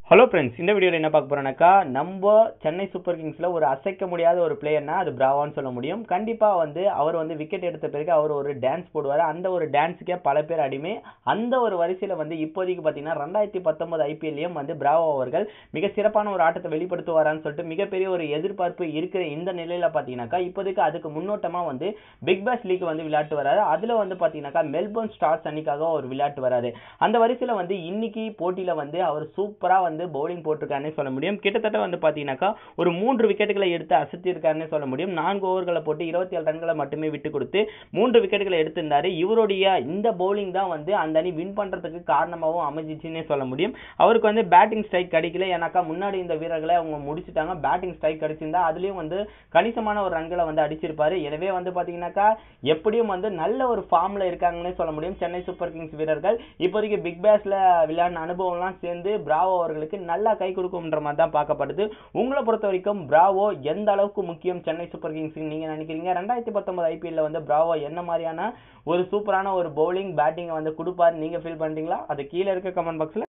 Hello friends, இந்த வீடியோவில் என்ன பார்க்க போகிறோம்னாக்கா, நம்ம சென்னை சூப்பர் கிங்ஸில் ஒரு அசைக்க முடியாத ஒரு பிளேயர்னா அது பிராவோன்னு சொல்ல முடியும். கண்டிப்பாக அவர் விக்கெட் எடுத்த பிறகு அவர் ஒரு டான்ஸ் போடுவார். அந்த ஒரு டான்ஸுக்கே பல பேர் அடிமை. அந்த ஒரு வரிசையில் இப்போதைக்கு பார்த்தீங்கன்னா 2019 ஐபிஎல்லையும் பிராவோ அவர்கள் மிக சிறப்பான ஒரு ஆட்டத்தை வெளிப்படுத்துவாரான்னு சொல்லிட்டு மிகப்பெரிய ஒரு எதிர்பார்ப்பு இருக்கிற இந்த நிலையில் பார்த்தீங்கன்னாக்கா, இப்போதைக்கு அதுக்கு முன்னோட்டமாக பிக் பாஸ் லீக் விளையாட்டு வராரு. அதில் பார்த்தீங்கன்னாக்கா மெல்போர்ன் ஸ்டார்ஸ் அணிக்காக ஒரு விளையாட்டு வராரு. அந்த வரிசையில் இன்னைக்கு போட்டியில் அவர் சூப்பராக பவுலிங் போட்டிருக்காருன்னு சொல்ல முடியும். கிட்டத்தட்ட பாத்தீங்கன்னாக்கா ஒரு 3 விக்கெட்டுகளை எடுத்து அசத்திருக்காருன்னு சொல்ல முடியும். 4 ஓவர்களை போட்டு 27 ரன்களை மட்டுமே விட்டு கொடுத்து 3 விக்கெட்டுகளை எடுத்திருந்தாரு. இவருடைய இந்த பவுலிங் தான் அந்த அணி வின் பண்றதுக்கு காரணமாகவும் அமைஞ்சிச்சுன்னே சொல்ல முடியும். அவருக்கு பேட்டிங் ஸ்ட்ரைக் கிடைக்கல. ஏன்னாக்கா முன்னாடி இந்த வீரர்களை அவங்க முடிச்சுட்டாங்க. பேட்டிங் ஸ்ட்ரைக் கிடைச்சிருந்தா அதுலயும் கணிசமான ஒரு ரன்களை அடிச்சிருப்பாரு. எனவே பாத்தீங்கன்னாக்கா எப்படியும் நல்ல ஒரு ஃபார்ம்ல இருக்காங்கன்னே சொல்ல முடியும் சென்னை சூப்பர் கிங்ஸ் வீரர்கள். இப்போதைக்கு பிக் பாஸ்ல விளையாடின அனுபவம்லாம் சேர்ந்து பிராவோ அவர்களுக்கு நல்லா கை கொடுக்கும்ன்ற மாதிரி தான் பார்க்கப்படுது. உங்களை பொறுத்த வரைக்கும் பிராவோ எந்த அளவுக்கு முக்கியம் சென்னை சூப்பர் கிங்ஸ் நீங்க நினைக்கிறீங்க? 2019 ஐபிஎல்ல பிராவோ என்ன மாதிரியான ஒரு சூப்பரான ஒரு பவுலிங் பேட்டிங் கொடுப்பாரு நீங்க ஃபீல் பண்றீங்களா? அது கீழே இருக்க கமெண்ட் பாக்ஸ்ல